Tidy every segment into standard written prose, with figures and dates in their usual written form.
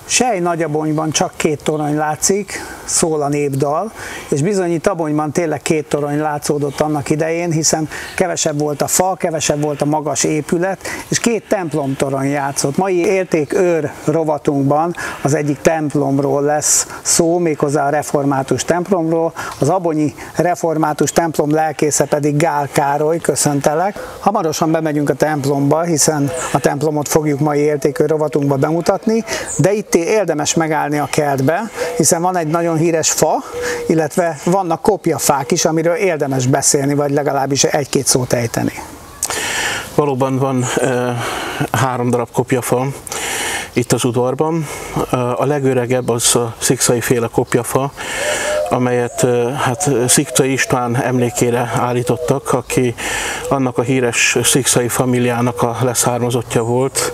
Sely Nagyabonyban csak 2 torony látszik, szól a népdal, és bizony itt Abonyban tényleg 2 torony látszódott annak idején, hiszen kevesebb volt a fa, kevesebb volt a magas épület, és 2 templomtorony játszott. Mai értékőr rovatunkban az egyik templomról lesz szó, méghozzá a református templomról, az abonyi református templom lelkésze pedig Gál Károly, köszöntelek. Hamarosan bemegyünk a templomba, hiszen a templomot fogjuk mai értékőr rovatunkba bemutatni, de itt érdemes megállni a kertbe, hiszen van egy nagyon híres fa, illetve vannak kopjafák is, amiről érdemes beszélni, vagy legalábbis 1-2 szót ejteni. Valóban van 3 darab kopjafa itt az udvarban. A legöregebb az a szikszai féle kopjafa, amelyet hát Szikszai István emlékére állítottak, aki annak a híres szikszai famíliának a leszármazottja volt,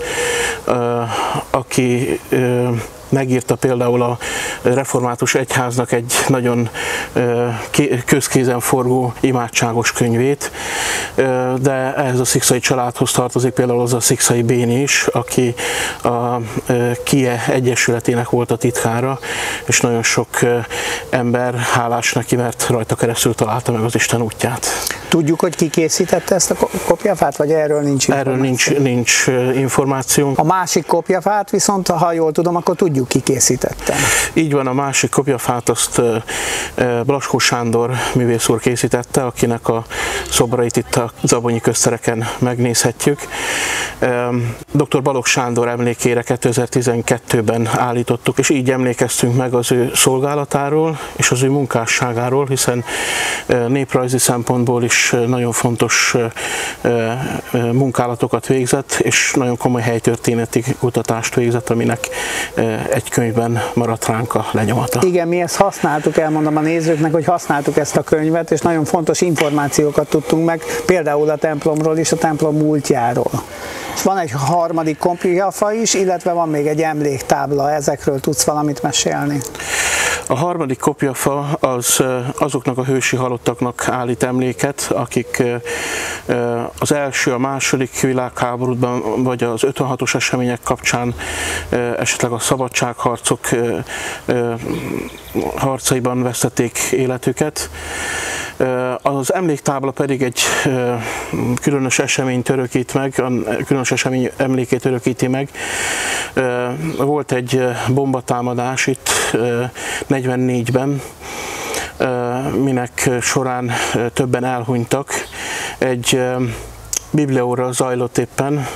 aki megírta például a református egyháznak egy nagyon közkézen forgó imádságos könyvét, de ehhez a szikszai családhoz tartozik például az a Szikszai Béni is, aki a KIE Egyesületének volt a titkára, és nagyon sok ember hálás neki, mert rajta keresztül találta meg az Isten útját. Tudjuk, hogy ki készítette ezt a kopjafát, vagy erről nincs információ? Erről nincs információ. A másik kopjafát viszont, ha jól tudom, akkor tudjuk, ki készítette. Így van, a másik kopjafát azt Blaskó Sándor művész úr készítette, akinek a szobrait itt az abonyi köztereken megnézhetjük. Dr. Balogh Sándor emlékére 2012-ben állítottuk, és így emlékeztünk meg az ő szolgálatáról és az ő munkásságáról, hiszen néprajzi szempontból is nagyon fontos munkálatokat végzett, és nagyon komoly helytörténeti kutatást végzett, aminek egy könyvben maradt ránk a lenyomata. Igen, mi ezt használtuk, elmondom a nézőknek, hogy használtuk ezt a könyvet, és nagyon fontos információkat tudtunk meg, például a templomról és a templom múltjáról. És van egy harmadik kopjafa is, illetve van még egy emléktábla, ezekről tudsz valamit mesélni? A harmadik kopjafa az azoknak a hősi halottaknak állít emléket, akik az első, a második világháborúban, vagy az 56-os események kapcsán, esetleg a szabadságharcok harcaiban vesztették életüket. Az emléktábla pedig egy különös eseményt örökít meg, különös esemény emlékét örökíti meg. Volt egy bombatámadás itt 44-ben, minek során többen elhunytak. Egy bibliaóra zajlott éppen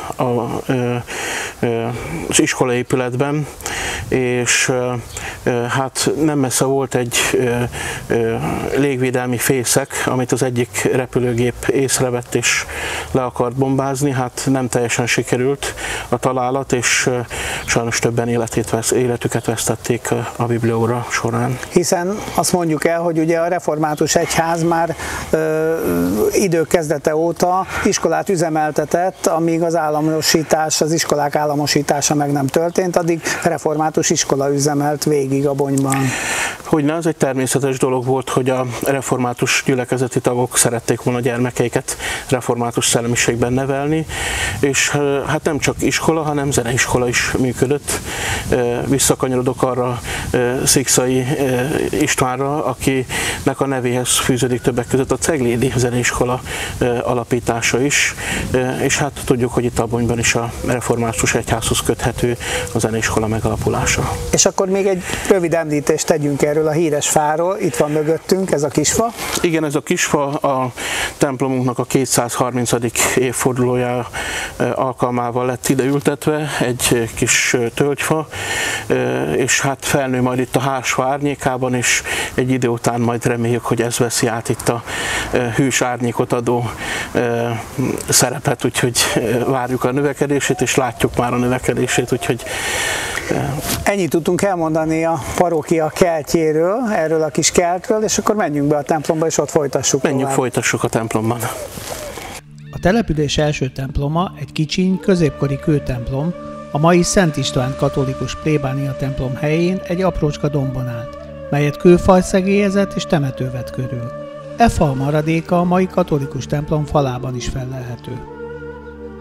az iskolaépületben, és hát nem messze volt egy légvédelmi fészek, amit az egyik repülőgép észrevett és le akart bombázni. Hát nem teljesen sikerült a találat, és sajnos többen életüket vesztették a bibliaóra során. Hiszen azt mondjuk el, hogy ugye a református egyház már idők kezdete óta iskolát üzemeltetett, amíg az államosítás, az iskolák államosítása meg nem történt, addig református iskola üzemelt végig Abonyban. Hogyne, ez egy természetes dolog volt, hogy a református gyülekezeti tagok szerették volna gyermekeiket református szellemiségben nevelni, és hát nem csak iskola, hanem zeneiskola is működött. Visszakanyarodok arra Szikszai Istvánra, akinek a nevéhez fűződik többek között a Ceglédi Zeneiskola alapítása is, és hát tudjuk, hogy itt Abonyban is a református egyházhoz köthető a zeneiskola megalapulása. És akkor még egy rövid említést tegyünk erről a híres fáról, itt van mögöttünk ez a kisfa. Igen, ez a kisfa a templomunknak a 230. évfordulója alkalmával lett ide ültetve, egy kis tölgyfa, és hát felnő majd itt a hársfa árnyékában, és egy idő után majd reméljük, hogy ez veszi át itt a hűs árnyékot adó szerepet, úgyhogy várjuk a növekedését, és látjuk már a növekedését, úgyhogy... Ennyit tudtunk elmondani a parókia keltjéről, erről a kis keltről, és akkor menjünk be a templomba, és ott folytassuk. Menjünk, folytassuk a templomban. A település első temploma egy kicsiny, középkori kőtemplom, a mai Szent István katolikus plébánia templom helyén egy aprócska dombon állt, melyet kőfal szegélyezett és temető vett körül. E fal maradéka a mai katolikus templom falában is fellelhető.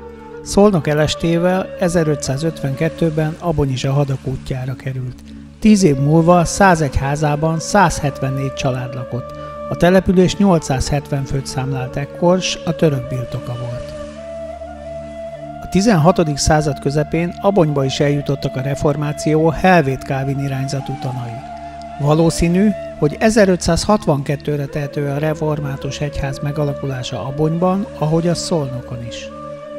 Szolnok elestével 1552-ben Abonyizsa hadak útjára került. 10 év múlva 101 házában 174 család lakott. A település 870 főt számlált ekkor, s a török birtoka volt. A 16. század közepén Abonyba is eljutottak a reformáció helvét-kálvin irányzatú tanai. Valószínű, hogy 1562-re tehető a református egyház megalakulása Abonyban, ahogy a Szolnokon is.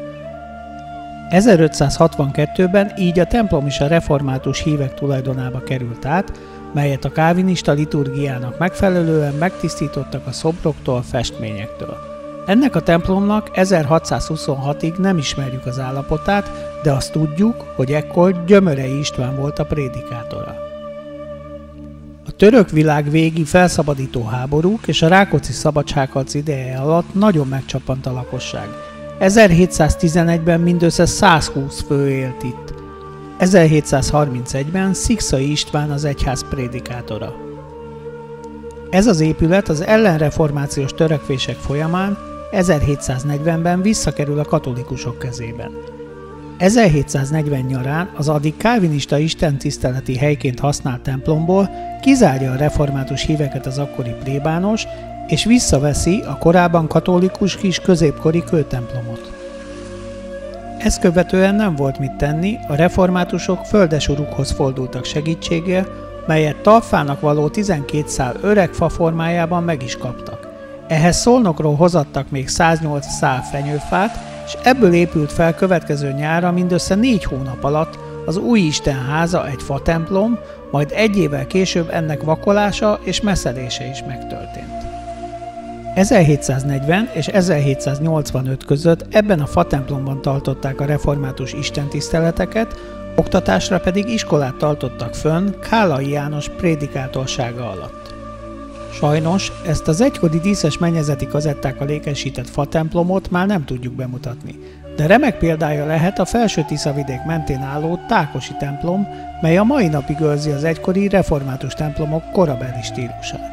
1562-ben így a templom is a református hívek tulajdonába került át, melyet a kálvinista liturgiának megfelelően megtisztítottak a szobroktól, festményektől. Ennek a templomnak 1626-ig nem ismerjük az állapotát, de azt tudjuk, hogy ekkor Gyömörei István volt a prédikátora. A török világ végi felszabadító háborúk és a Rákóczi szabadságharc ideje alatt nagyon megcsappant a lakosság. 1711-ben mindössze 120 fő élt itt. 1731-ben Szikszai István az egyház prédikátora. Ez az épület az ellenreformációs törekvések folyamán 1740-ben visszakerül a katolikusok kezében. 1740 nyarán az addig kálvinista istentiszteleti helyként használt templomból kizárja a református híveket az akkori plébános, és visszaveszi a korábban katolikus kis középkori kőtemplomot. Ezt követően nem volt mit tenni, a reformátusok földesurukhoz fordultak segítségért, melyet talpfának való 12 szál öreg fa formájában meg is kaptak. Ehhez Szolnokról hozattak még 108 szál fenyőfát, és ebből épült fel következő nyárra mindössze 4 hónap alatt az Újisten háza egy fatemplom, majd 1 évvel később ennek vakolása és messzelése is megtörtént. 1740 és 1785 között ebben a fatemplomban tartották a református istentiszteleteket, oktatásra pedig iskolát tartottak fönn Kállai János prédikátorsága alatt. Sajnos ezt az egykori díszes mennyezeti kazettákkal ékesített fatemplomot már nem tudjuk bemutatni, de remek példája lehet a Felső-Tiszavidék mentén álló Tákosi templom, mely a mai napig őrzi az egykori református templomok korabeli stílusát.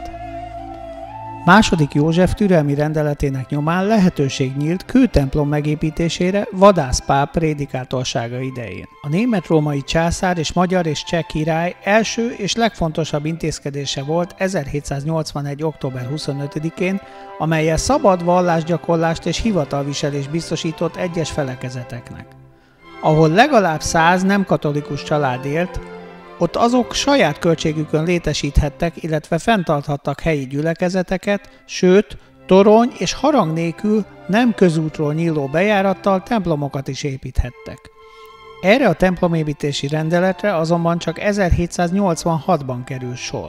II. József türelmi rendeletének nyomán lehetőség nyílt kőtemplom megépítésére Vadász Pál prédikátorsága idején. A német-római császár és magyar és cseh király első és legfontosabb intézkedése volt 1781. október 25-én, amellyel szabad vallásgyakorlást és hivatalviselést biztosított egyes felekezeteknek. Ahol legalább 100 nem katolikus család élt, ott azok saját költségükön létesíthettek, illetve fenntarthattak helyi gyülekezeteket, sőt, torony és harang nélkül nem közútról nyíló bejárattal templomokat is építhettek. Erre a templomépítési rendeletre azonban csak 1786-ban kerül sor.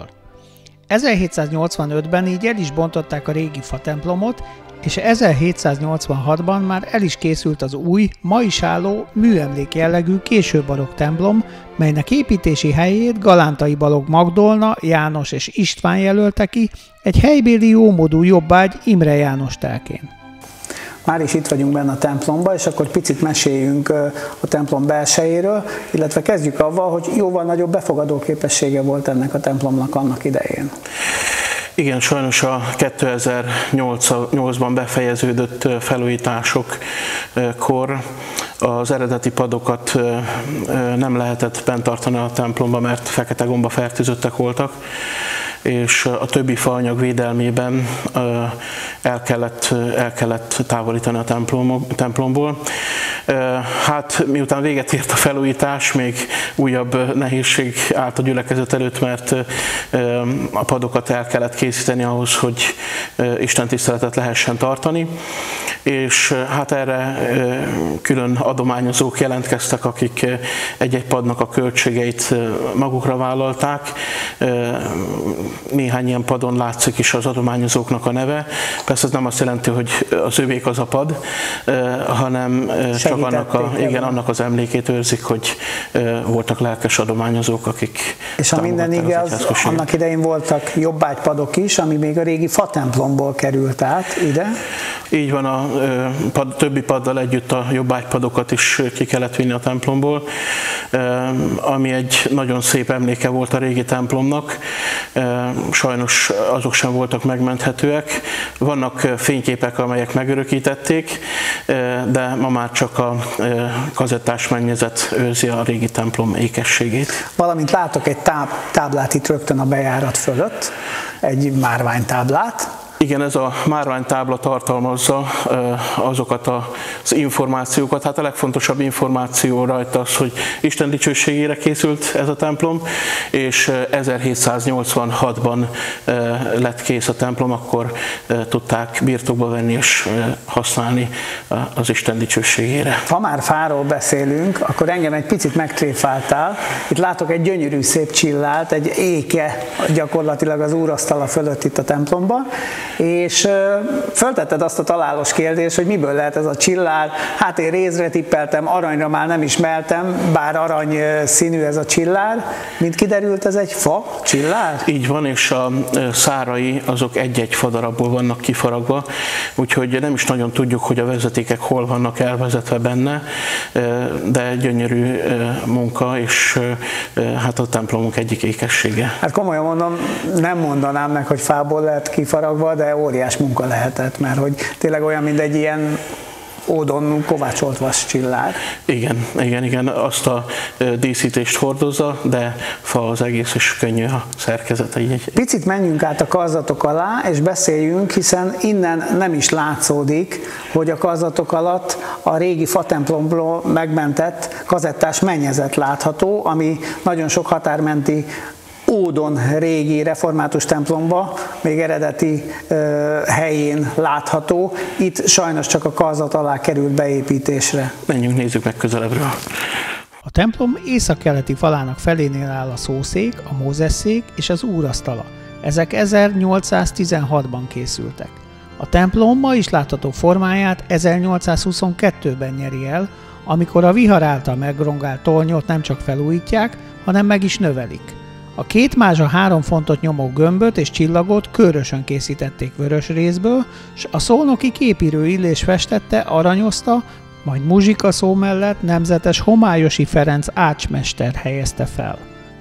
1785-ben így el is bontották a régi fatemplomot, és 1786-ban már el is készült az új, ma is álló, műemlék jellegű késő barokk templom, melynek építési helyét Galántai Balogh Magdolna, János és István jelölte ki egy helybéli jómódú jobbágy Imre János telkén. Már is itt vagyunk benne a templomban, és akkor picit meséljünk a templom belsejéről, illetve kezdjük avval, hogy jóval nagyobb befogadó képessége volt ennek a templomnak annak idején. Igen, sajnos a 2008-ban befejeződött felújításokkor az eredeti padokat nem lehetett bent tartani a templomba, mert fekete gomba fertőzöttek voltak, és a többi faanyag védelmében el kellett távolítani a templomból. Hát miután véget ért a felújítás, még újabb nehézség állt a gyülekezet előtt, mert a padokat el kellett készíteni ahhoz, hogy istentiszteletet lehessen tartani, és hát erre külön adományozók jelentkeztek, akik egy-egy padnak a költségeit magukra vállalták. Néhány ilyen padon látszik is az adományozóknak a neve. Persze ez nem azt jelenti, hogy az övék az a pad, hanem csak annak az emlékét őrzik, hogy voltak lelkes adományozók, akik és ha minden igaz, annak idején voltak jobbágypadok is, ami még a régi fatemplomból került át ide. Így van, a többi paddal együtt a jobbágypadokat is ki kellett vinni a templomból, ami egy nagyon szép emléke volt a régi templomnak. Sajnos azok sem voltak megmenthetőek. Vannak fényképek, amelyek megörökítették, de ma már csak a kazettás mennyezet őrzi a régi templom ékességét. Valamint látok egy táblát itt rögtön a bejárat fölött, egy márványtáblát. Igen, ez a márványtábla tartalmazza azokat az információkat. Hát a legfontosabb információ rajta az, hogy Isten dicsőségére készült ez a templom, és 1786-ban lett kész a templom, akkor tudták birtokba venni és használni az Isten dicsőségére. Ha már fáról beszélünk, akkor engem egy picit megtréfáltál. Itt látok egy gyönyörű szép csillárt, egy éke gyakorlatilag az úrasztala fölött itt a templomban, és föltetted azt a találós kérdést, hogy miből lehet ez a csillár. Hát én rézre tippeltem, aranyra már nem ismertem, bár arany színű ez a csillár. Mint kiderült, ez egy fa csillár? Így van, és a szárai azok egy-egy fadarabból vannak kifaragva, úgyhogy nem is nagyon tudjuk, hogy a vezetékek hol vannak elvezetve benne, de gyönyörű munka, és hát a templomunk egyik ékessége. Hát komolyan mondom, nem mondanám meg, hogy fából lehet kifaragva, de óriás munka lehetett, mert hogy tényleg olyan, mint egy ilyen ódon kovácsolt vas csillár. Igen, azt a díszítést hordozza, de fa az egész, és könnyű a szerkezete. Picit menjünk át a karzatok alá, és beszéljünk, hiszen innen nem is látszódik, hogy a karzatok alatt a régi fatemplomból megmentett kazettás mennyezet látható, ami nagyon sok határmenti ódon régi református templomba, még eredeti helyén látható. Itt sajnos csak a karzat alá került beépítésre. Menjünk, nézzük meg közelebbről. A templom északkeleti falának felénél áll a szószék, a Mózesszék és az úrasztala. Ezek 1816-ban készültek. A templom ma is látható formáját 1822-ben nyeri el, amikor a vihar által megrongált tornyot nem csak felújítják, hanem meg is növelik. A két mázsa 3 fontot nyomó gömböt és csillagot körösen készítették vörös rézből, s a szolnoki képírő Illés festette, aranyozta, majd muzsikaszó mellett nemzetes Homályosi Ferenc ácsmester helyezte fel.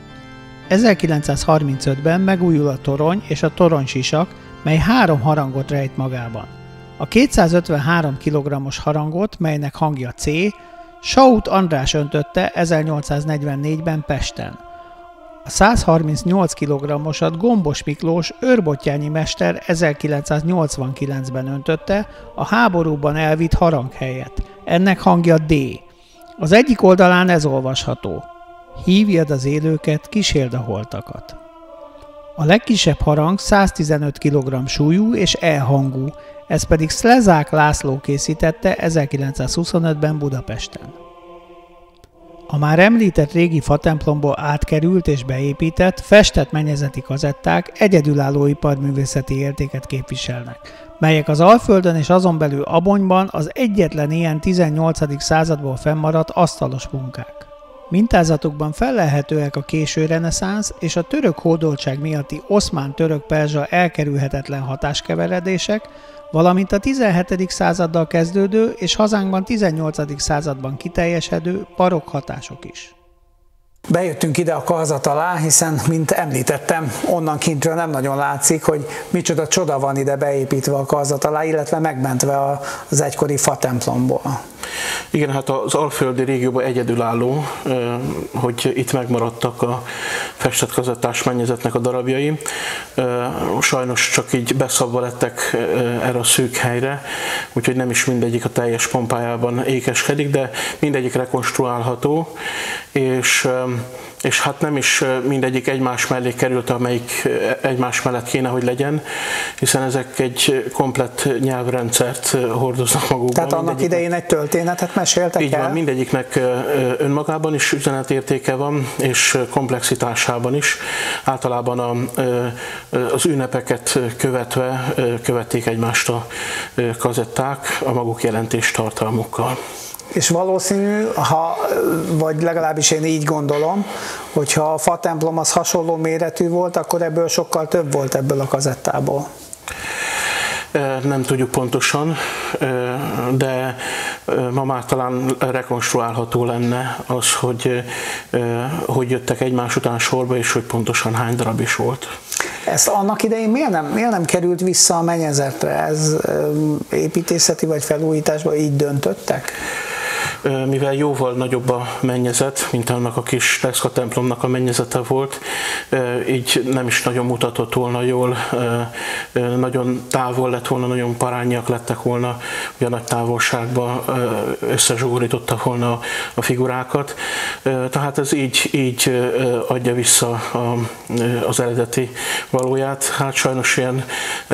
1935-ben megújul a torony és a toronysisak, mely 3 harangot rejt magában. A 253 kg-os harangot, melynek hangja C, Saut András öntötte 1844-ben Pesten. A 138 kg-osat Gombos Miklós őrbottyányi mester 1989-ben öntötte a háborúban elvitt harang helyett. Ennek hangja D. Az egyik oldalán ez olvasható: hívjad az élőket, kísérd a holtakat. A legkisebb harang 115 kg súlyú és E-hangú, ez pedig Szlezák László készítette 1925-ben Budapesten. A már említett régi fatemplomból átkerült és beépített, festett mennyezeti kazetták egyedülálló iparművészeti értéket képviselnek, melyek az Alföldön és azon belül Abonyban az egyetlen ilyen 18. századból fennmaradt asztalos munkák. Mintázatukban fellelhetőek a késő reneszánsz és a török hódoltság miatti oszmán-török-perzsa elkerülhetetlen hatáskeveredések, valamint a 17. századdal kezdődő és hazánkban 18. században kiteljesedő barokk hatások is. Bejöttünk ide a karzat alá, hiszen, mint említettem, onnan kintről nem nagyon látszik, hogy micsoda csoda van ide beépítve a karzat alá, illetve megmentve az egykori fatemplomból. Igen, hát az alföldi régióban egyedülálló, hogy itt megmaradtak a festett kazettás mennyezetnek a darabjai. Sajnos csak így beszabva lettek erre a szűk helyre, úgyhogy nem is mindegyik a teljes pompájában ékeskedik, de mindegyik rekonstruálható, és hát nem is mindegyik egymás mellé került, amelyik egymás mellett kéne, hogy legyen, hiszen ezek egy komplett nyelvrendszert hordoznak magukban. Tehát annak idején egy történetet meséltek el? Így van, mindegyiknek önmagában is üzenetértéke van, és komplexitásában is. Általában az ünnepeket követve követték egymást a kazetták a maguk jelentéstartalmukkal. És valószínű, vagy legalábbis én így gondolom, hogyha a fatemplom az hasonló méretű volt, akkor ebből sokkal több volt ebből a kazettából. Nem tudjuk pontosan, de ma már talán rekonstruálható lenne az, hogy jöttek egymás után sorba, és hogy pontosan hány darab is volt. Ezt annak idején miért nem került vissza a mennyezetre? Ez építészeti vagy felújításban így döntöttek? Mivel jóval nagyobb a mennyezet, mint annak a kis Leszka templomnak a mennyezete volt, így nem is nagyon mutatott volna jól, nagyon távol lett volna, nagyon parányiak lettek volna, ugye nagy távolságba összezsugorította volna a figurákat. Tehát ez így adja vissza az eredeti valóját. Hát sajnos ilyen,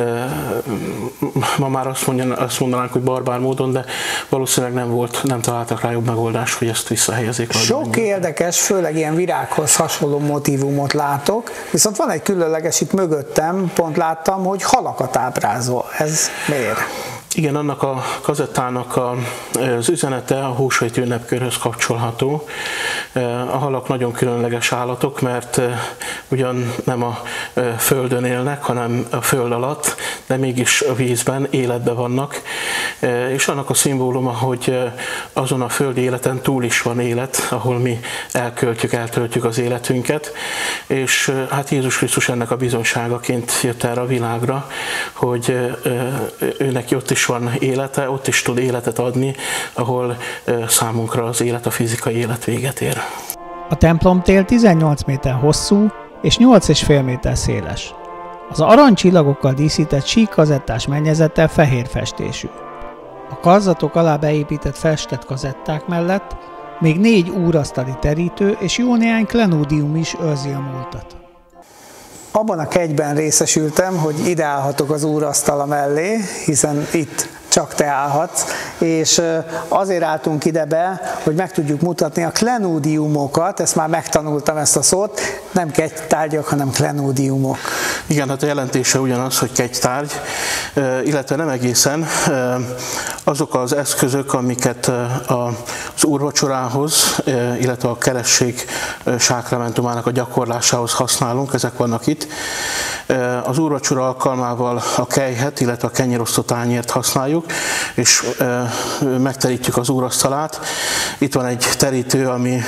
ma már azt mondanánk, hogy barbár módon, de valószínűleg nem találtak rá jobb megoldás, hogy ezt visszahelyezik. Sok érdekes, főleg ilyen virághoz hasonló motívumot látok, viszont van egy különleges itt mögöttem, pont láttam, hogy halakat ábrázol. Ez miért? Igen, annak a kazettának az üzenete a húsvéti ünnepkörhöz kapcsolható. A halak nagyon különleges állatok, mert ugyan nem a földön élnek, hanem a föld alatt, de mégis a vízben, életben vannak. És annak a szimbóluma, hogy azon a földi életen túl is van élet, ahol mi eltöltjük az életünket. És hát Jézus Krisztus ennek a bizonyságaként jött erre a világra, hogy őnek ott is van élete, ott is tud életet adni, ahol számunkra az élet, a fizikai élet véget ér. A templomtér 18 méter hosszú és 8,5 méter széles. Az aranycsillagokkal díszített sík kazettás mennyezete fehér festésű. A karzatok alá beépített festett kazetták mellett még 4 úrasztali terítő és jó néhány klenódium is őrzi a múltat. Abban a kegyben részesültem, hogy ide állhatok az úrasztala mellé, hiszen itt csak te állhatsz, és azért álltunk ide be, hogy meg tudjuk mutatni a klenódiumokat, ezt már megtanultam ezt a szót, nem kegytárgyak, hanem klenódiumok. Igen, hát a jelentése ugyanaz, hogy kegytárgy, illetve nem egészen. Azok az eszközök, amiket az úrvacsorához, illetve a keresztség sákramentumának a gyakorlásához használunk, ezek vannak itt. Az úrvacsora alkalmával a kelyhet, illetve a kenyérosztó tányért használjuk, és megterítjük az úrasztalát. Itt van egy terítő, ami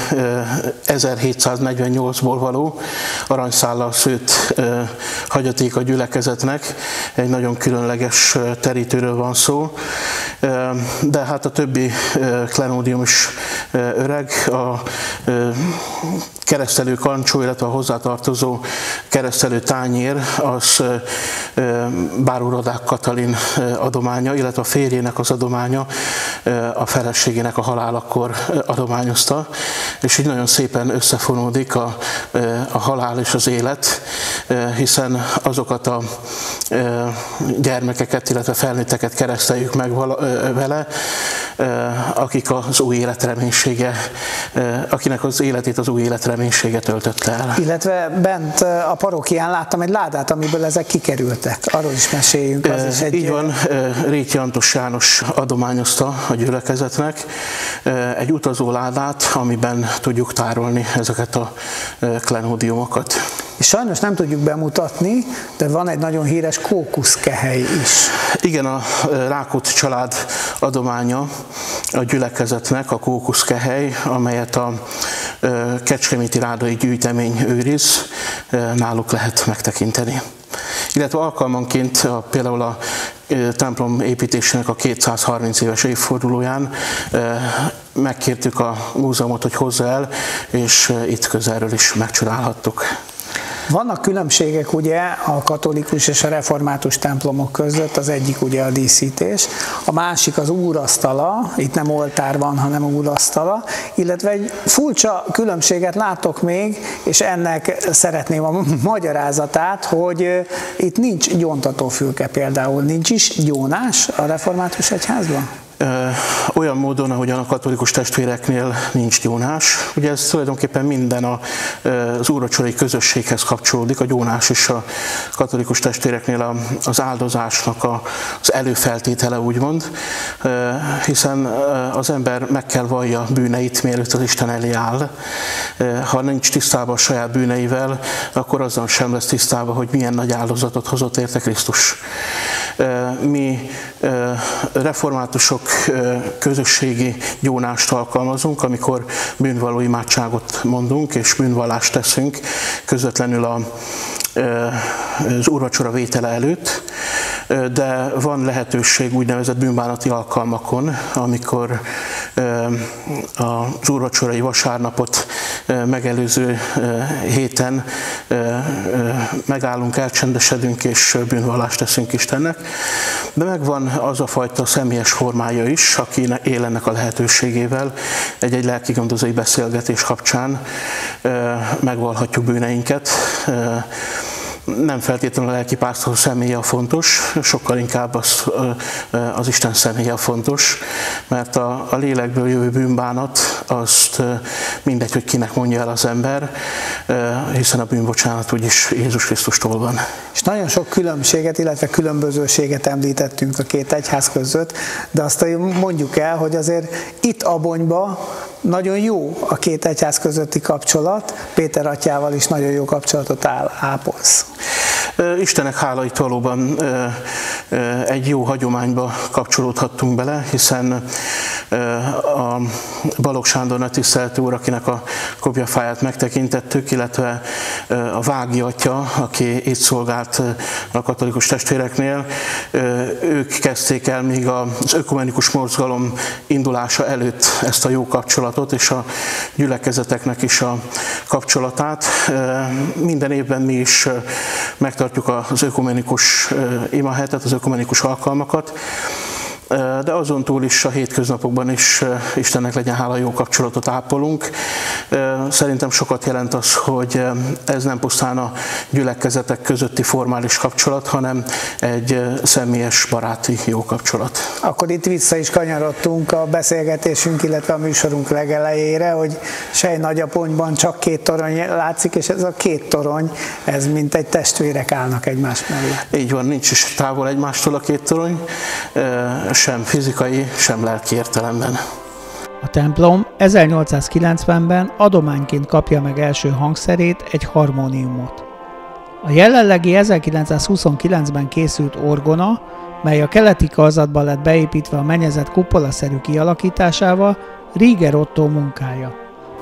1748-ból való, aranyszállal szőtt hagyaték a gyülekezetnek. Egy nagyon különleges terítőről van szó, de hát a többi klenódium is öreg. A keresztelő kancsó, illetve a hozzátartozó keresztelő tányér, az báró Rodák Katalin adománya, illetve a férjének az adománya, a feleségének a halálakor adományozta, és így nagyon szépen összefonódik a halál és az élet, hiszen azokat a gyermekeket, illetve felnőtteket kereszteljük meg vele, akik az új élet reménysége, akinek az életét az új élet reménysége töltötte el. Illetve bent a parókián láttam egy ládát, amiből ezek kikerültek. Arról is meséljünk. Az is egy... Így van, Réti Antos János adományozta a gyülekezetnek egy utazóládát, amiben tudjuk tárolni ezeket a klenódiumokat. És sajnos nem tudjuk bemutatni, de van egy nagyon híres kókuszkehely is. Igen, a Rákóczi család adománya a gyülekezetnek, a kókuszkehely, amelyet a Kecskeméti Rádai Gyűjtemény őriz, náluk lehet megtekinteni. Illetve alkalmanként például a templom építésének a 230 éves évfordulóján megkértük a múzeumot, hogy hozza el, és itt közelről is megcsodálhattuk. Vannak különbségek ugye a katolikus és a református templomok között, az egyik ugye a díszítés, a másik az úrasztala, itt nem oltár van, hanem úrasztala, illetve egy furcsa különbséget látok még, és ennek szeretném a magyarázatát, hogy itt nincs gyóntatófülke például, nincs is gyónás a református egyházban? Olyan módon, ahogyan a katolikus testvéreknél nincs gyónás. Ugye ez tulajdonképpen minden az úrvacsorai közösséghez kapcsolódik, a gyónás is a katolikus testvéreknél az áldozásnak az előfeltétele, úgymond, hiszen az ember meg kell vallja bűneit, mielőtt az Isten elé áll. Ha nincs tisztában a saját bűneivel, akkor azzal sem lesz tisztában, hogy milyen nagy áldozatot hozott érte Krisztus. Mi reformátusok közösségi gyónást alkalmazunk, amikor bűnvalló imádságot mondunk és bűnvallást teszünk közvetlenül az úrvacsora vétele előtt, de van lehetőség úgynevezett bűnbánati alkalmakon, amikor az úrvacsorai vasárnapot megelőző héten megállunk, elcsendesedünk és bűnvallást teszünk Istennek. De megvan az a fajta személyes formája is, aki él ennek a lehetőségével, egy lelkigondozói beszélgetés kapcsán megvallhatjuk bűneinket. Nem feltétlenül a lelkipásztor személye a fontos, sokkal inkább az Isten személye a fontos, mert a lélekből jövő bűnbánat, azt mindegy, hogy kinek mondja el az ember, hiszen a bűnbocsánat úgyis Jézus Krisztustól van. És nagyon sok különbséget, illetve különbözőséget említettünk a két egyház között, de azt mondjuk el, hogy azért itt Abonyban nagyon jó a két egyház közötti kapcsolat, Péter atyával is nagyon jó kapcsolatot ápolsz. Istennek hála, itt valóban egy jó hagyományba kapcsolódhattunk bele, hiszen a Balogh Sándor nagy tiszteletű úr, akinek a kopjafáját megtekintettük, illetve a Vági atya, aki itt szolgált a katolikus testvéreknél, ők kezdték el még az ökumenikus mozgalom indulása előtt ezt a jó kapcsolatot, és a gyülekezeteknek is a kapcsolatát. Minden évben mi is megtartjuk az ökumenikus imahetet, az ökumenikus alkalmakat, de azon túl is a hétköznapokban is Istennek legyen hála, jó kapcsolatot ápolunk. Szerintem sokat jelent az, hogy ez nem pusztán a gyülekezetek közötti formális kapcsolat, hanem egy személyes, baráti jó kapcsolat. Akkor itt vissza is kanyarodtunk a beszélgetésünk, illetve a műsorunk legelejére, hogy Sej Nagyaponyban csak két torony látszik, és ez a két torony, ez mint egy testvérek állnak egymás mellett. Így van, nincs is távol egymástól a két torony, sem fizikai, sem lelki értelemben. A templom 1890-ben adományként kapja meg első hangszerét, egy harmóniumot. A jelenlegi 1929-ben készült orgona, mely a keleti karzatban lett beépítve a mennyezet kupolaszerű kialakításával, Rieger Otto munkája.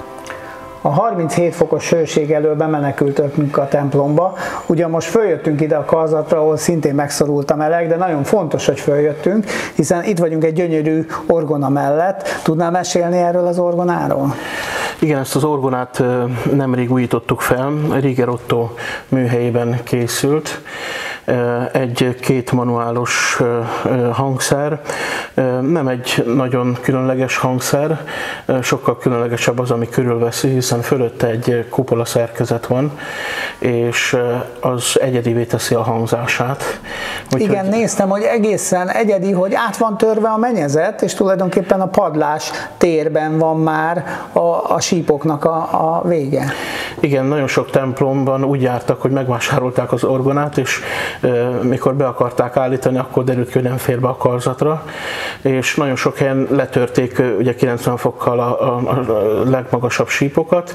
A 37 fokos hőség elől bemenekültünk a templomba. Ugyan most följöttünk ide a karzatra, ahol szintén megszorult a meleg, de nagyon fontos, hogy följöttünk, hiszen itt vagyunk egy gyönyörű orgona mellett. Tudnál mesélni erről az orgonáról? Igen, ezt az orgonát nemrég újítottuk fel, Rieger Otto műhelyében készült. Egy kétmanuálos hangszer, nem egy nagyon különleges hangszer, sokkal különlegesebb az, ami körülveszi, hiszen fölötte egy kupola szerkezet van, és az egyedivé teszi a hangzását. Igen, néztem, hogy egészen egyedi, hogy át van törve a mennyezet, és tulajdonképpen a padlás térben van már a sípoknak a vége. Igen, nagyon sok templomban úgy jártak, hogy megvásárolták az orgonát, és mikor be akarták állítani, akkor derült ki, hogy nem fér be a karzatra, és nagyon sok helyen letörték ugye 90 fokkal a legmagasabb sípokat,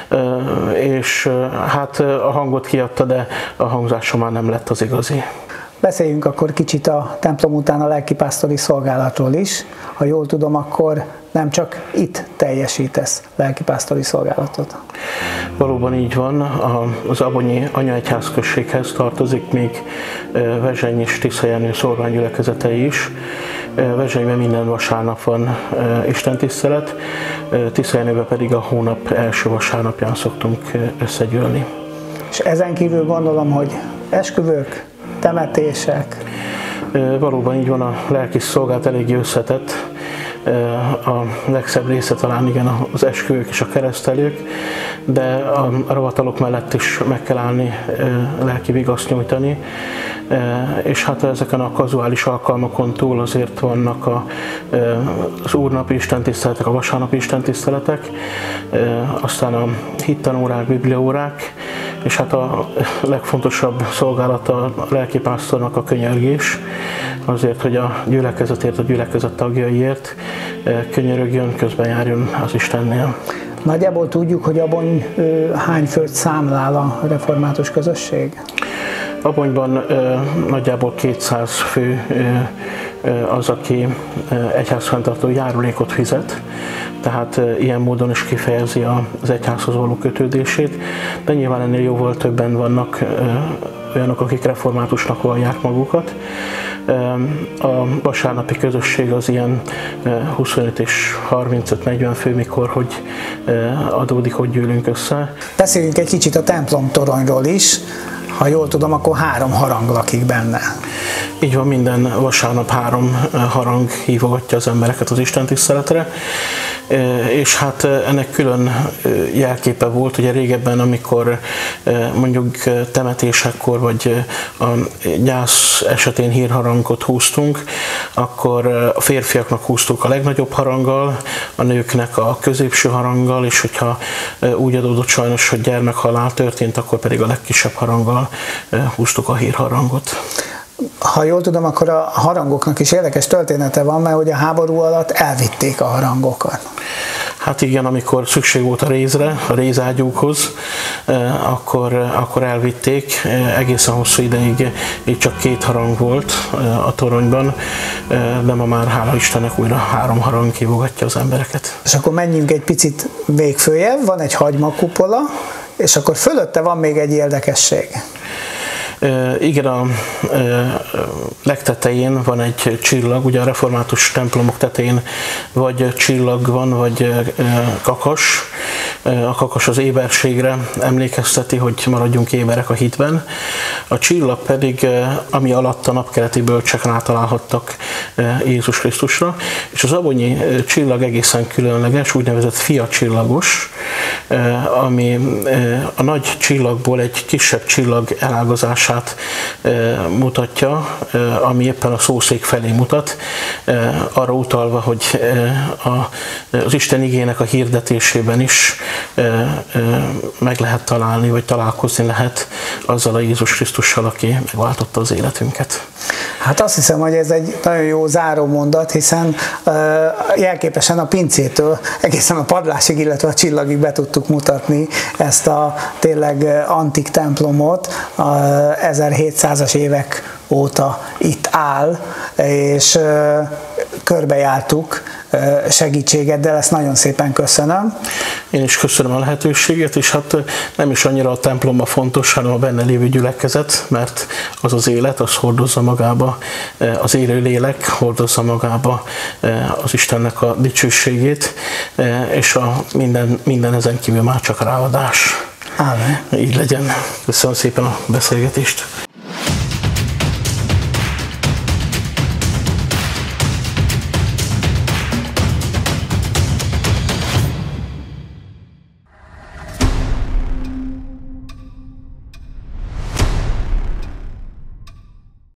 és hát a hangot kiadta, de a hangzása már nem lett az igazi. Beszéljünk akkor kicsit a templom után a lelkipásztori szolgálatról is. Ha jól tudom, akkor nem csak itt teljesítesz lelkipásztori szolgálatot. Valóban így van, az Abonyi Anyaegyházközséghez tartozik még Vezseny és Tiszajenő szolgánygyülekezetei is. Vezsenyben minden vasárnap van istentisztelet, Tiszajenőben pedig a hónap első vasárnapján szoktunk összegyűlni. És ezen kívül gondolom, hogy esküvők, temetések. Valóban így van, a lelki szolgálat eléggé összetett. A legszebb része talán igen az esküvők és a keresztelők, de a ravatalok mellett is meg kell állni, lelki vigaszt nyújtani, és hát ezeken a kazuális alkalmakon túl azért vannak az úrnapi istentiszteletek, a vasárnapi istentiszteletek, aztán a hittanórák, bibliaórák, és hát a legfontosabb szolgálata a lelkipásztornak a könyörgés, azért, hogy a gyülekezetért, a gyülekezet tagjaiért könyörögjön, közben járjon az Istennél. Nagyjából tudjuk, hogy Abony hány főt számlál a református közösség? Abonyban nagyjából 200 fő az, aki egyházfenntartó járulékot fizet, tehát ilyen módon is kifejezi az egyházhoz való kötődését, de nyilván ennél jóval többen vannak olyanok, akik reformátusnak vallják magukat. A vasárnapi közösség az ilyen 25 és 35-40 fő, mikor hogy adódik, hogy gyűlünk össze. Beszéljünk egy kicsit a templomtoronyról is. Ha jól tudom, akkor 3 harang lakik benne. Így van, minden vasárnap 3 harang hívogatja az embereket az istentiszteletre, és hát ennek külön jelképe volt, ugye régebben, amikor mondjuk temetésekkor vagy a gyász esetén hírharangot húztunk, akkor a férfiaknak húztuk a legnagyobb haranggal, a nőknek a középső haranggal, és hogyha úgy adódott sajnos, hogy gyermekhalál történt, akkor pedig a legkisebb haranggal húztuk a hírharangot. Ha jól tudom, akkor a harangoknak is érdekes története van, mert hogy a háború alatt elvitték a harangokat. Hát igen, amikor szükség volt a rézre, a rézágyúkhoz, akkor elvitték. Egészen hosszú ideig így csak 2 harang volt a toronyban, de ma már hála Istennek újra 3 harang hívogatja az embereket. És akkor menjünk egy picit még följebb, van egy hagymakupola, és akkor fölötte van még egy érdekesség. Igen, a legtetején van egy csillag, ugye a református templomok tetején vagy csillag van, vagy kakas. A kakas az éberségre emlékezteti, hogy maradjunk éberek a hitben. A csillag pedig, ami alatt a napkeleti bölcsek rátalálhattak Jézus Krisztusra, és az abonyi csillag egészen különleges, úgynevezett fiacsillagos, ami a nagy csillagból egy kisebb csillag elágazását mutatja, ami éppen a szószék felé mutat, arra utalva, hogy az Isten igének a hirdetésében is meg lehet találni, vagy találkozni lehet azzal a Jézus Krisztussal, aki megváltotta az életünket. Hát azt hiszem, hogy ez egy nagyon jó zárómondat, hiszen jelképesen a pincétől egészen a padlásig, illetve a csillagig be tudtuk mutatni ezt a tényleg antik templomot, 1700-as évek óta itt áll, és körbejártuk segítségeddel, ezt nagyon szépen köszönöm. Én is köszönöm a lehetőséget, és hát nem is annyira a templom a fontos, hanem a benne lévő gyülekezet, mert az az élet, az hordozza magába az élő lélek, hordozza magába az Istennek a dicsőségét, és minden ezen kívül már csak ráadás. Ámen. Így legyen. Köszönöm szépen a beszélgetést.